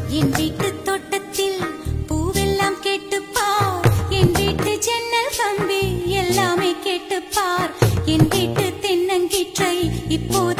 என் வீட்டு தோட்டத்தில் பூவெல்லாம் கேட்டுப்பார், என் வீட்டு ஜன்னல் கம்பி எல்லாமே கேட்டுப்பார், என் வீட்டு தென்னங்கீற்றை இப்போது